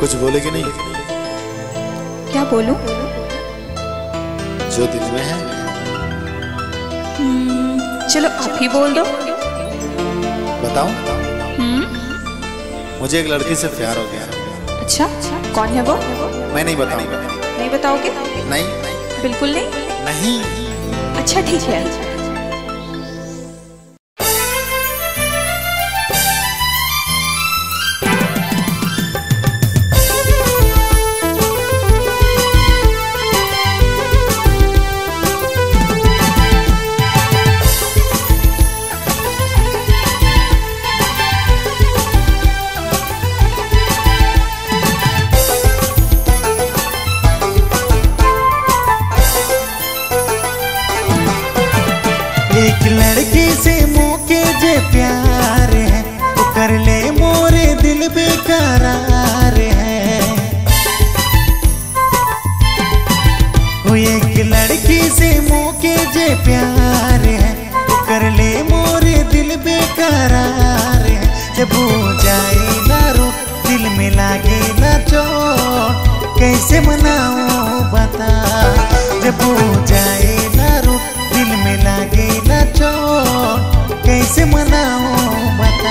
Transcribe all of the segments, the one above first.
कुछ बोलेगी नहीं? क्या बोलूं? जो दिल में है। चलो आप ही बोल दो। बताऊं? मुझे एक लड़की से प्यार हो गया। अच्छा, कौन है वो? मैं नहीं बताऊंगा। नहीं बताओगे? नहीं। बिल्कुल नहीं? नहीं। अच्छा ठीक है। एक लड़की से मौके जे प्यार है, तो कर ले मोरे दिल बेकरार है। वो एक लड़की से मौके जे प्यार है, तो कर ले मोरे दिल बेकरार है। जब वो जाए ना रो दिल में लागे ना चोट, कैसे मनाऊं बता। जब वो जाए ना रो दिल में लागे ना चोट, कैसे मनाऊं बता।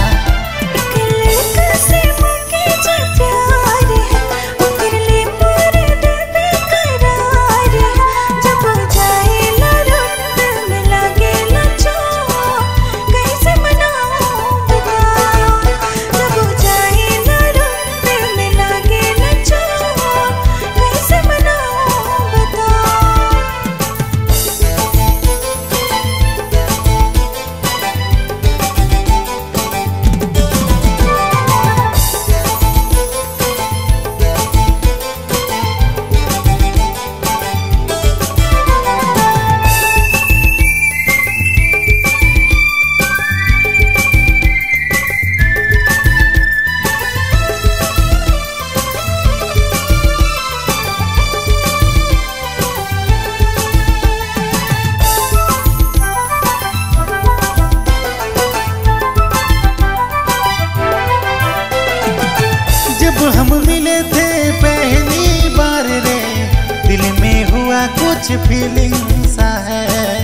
जब हम मिले थे पहली बार रे, दिल में हुआ कुछ फीलिंग सा है।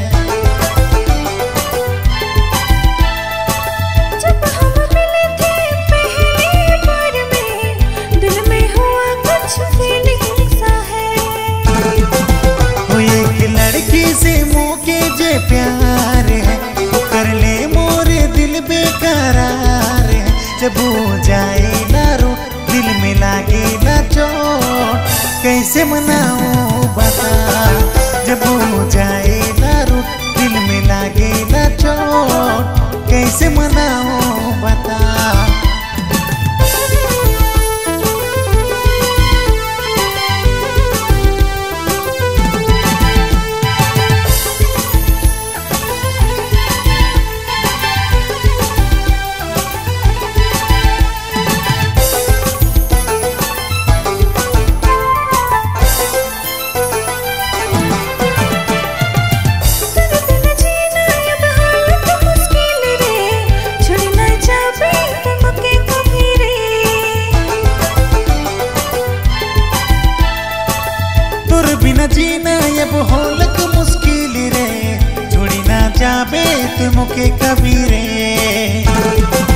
जब हम मिले थे पहली बार में, दिल में हुआ कुछ फीलिंग सा है। वो एक लड़की से मौके जे प्यार है, वो कर ले मोरे दिल बेकरार है। जब वो जाए ना रो दिल में लागे ना चोट, कैसे मनाऊं बता। जब वो जाए ना रो दिल में लागे ना चोट, कैसे मनाऊं बता। बिना जीना अब होलक मुश्किल रे, छोड़ी ना जाबे तुम के कभी रे।